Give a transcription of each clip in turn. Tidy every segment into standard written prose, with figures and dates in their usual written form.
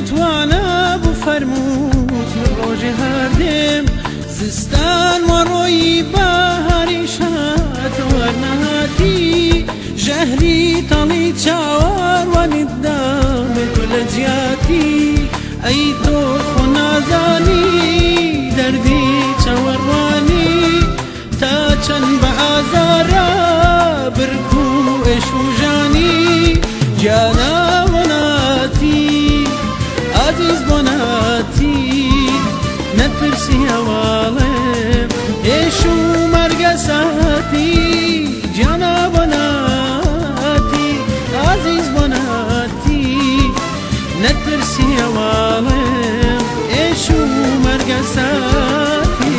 نتوانا بفرموت من ڕۆژی هەردێم زستان وەڕۆیی بەهاری شاتەوە نەهاتی ژەهری تەڵی چاوەڕوانیت دامێت لە جیاتی ئەی تۆ خۆ نازانی دەردی چاوەڕوانی تا چەند بە ئازارە برگ و ئێش و ژانی گیانە بۆ ناتی عەزیز بۆ ناتی نەترسی هەواڵێم ئێش و مەرگە ساتی گیانە بۆ ناتی عەزیز بۆ ناتی نەترسی هەواڵێم ئێش و مەرگە ساتی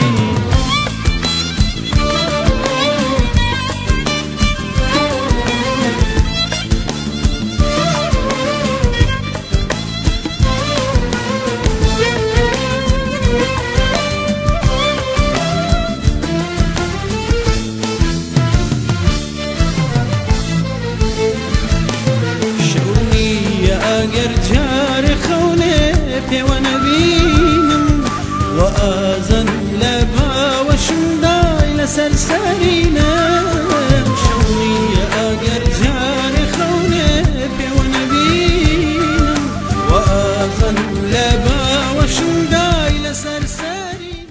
ئەگەر جارێ خەونێ پێوە نەبێ